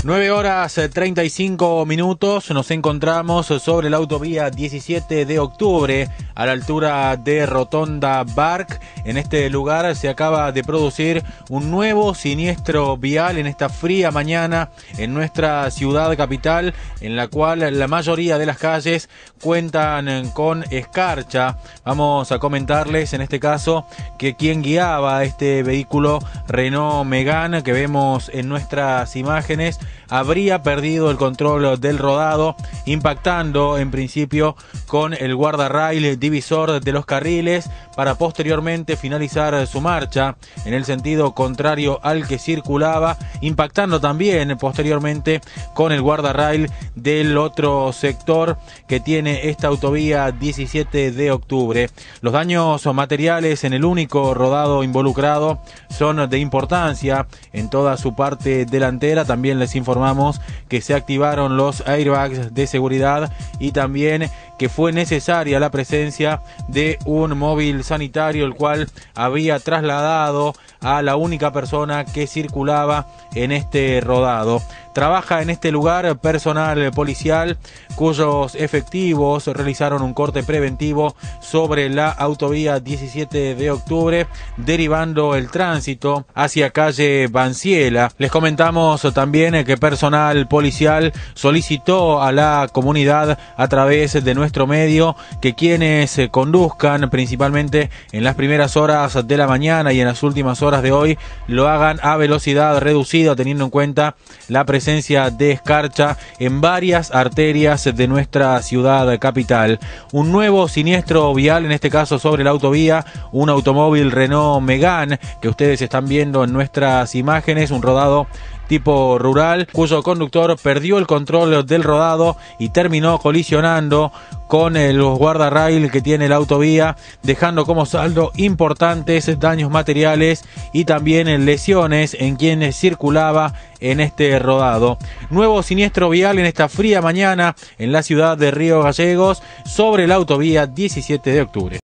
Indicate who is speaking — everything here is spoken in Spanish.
Speaker 1: 9:35 nos encontramos sobre la autovía 17 de octubre a la altura de Rotonda Barc. En este lugar se acaba de producir un nuevo siniestro vial en esta fría mañana en nuestra ciudad capital, en la cual la mayoría de las calles cuentan con escarcha. Vamos a comentarles en este caso que quien guiaba este vehículo Renault Megane que vemos en nuestras imágenes habría perdido el control del rodado, impactando en principio con el guardarrail divisor de los carriles para posteriormente finalizar su marcha en el sentido contrario al que circulaba, impactando también posteriormente con el guardarrail del otro sector que tiene esta autovía 17 de octubre. Los daños materiales en el único rodado involucrado son de importancia en toda su parte delantera. También les informamos que se activaron los airbags de seguridad y también que fue necesaria la presencia de un móvil sanitario, el cual había trasladado a la única persona que circulaba en este rodado. Trabaja en este lugar personal policial cuyos efectivos realizaron un corte preventivo sobre la autovía 17 de octubre, derivando el tránsito hacia calle Banciela. Les comentamos también que personal policial solicitó a la comunidad a través de nuestro medio que quienes conduzcan principalmente en las primeras horas de la mañana y en las últimas horas de hoy lo hagan a velocidad reducida, teniendo en cuenta la presencia de escarcha en varias arterias de nuestra ciudad capital. Un nuevo siniestro vial, en este caso sobre la autovía, un automóvil Renault Megane que ustedes están viendo en nuestras imágenes, un rodado tipo rural, cuyo conductor perdió el control del rodado y terminó colisionando con los guardarrail que tiene la autovía, dejando como saldo importantes daños materiales y también lesiones en quienes circulaba en este rodado. Nuevo siniestro vial en esta fría mañana en la ciudad de Río Gallegos sobre la autovía 17 de octubre.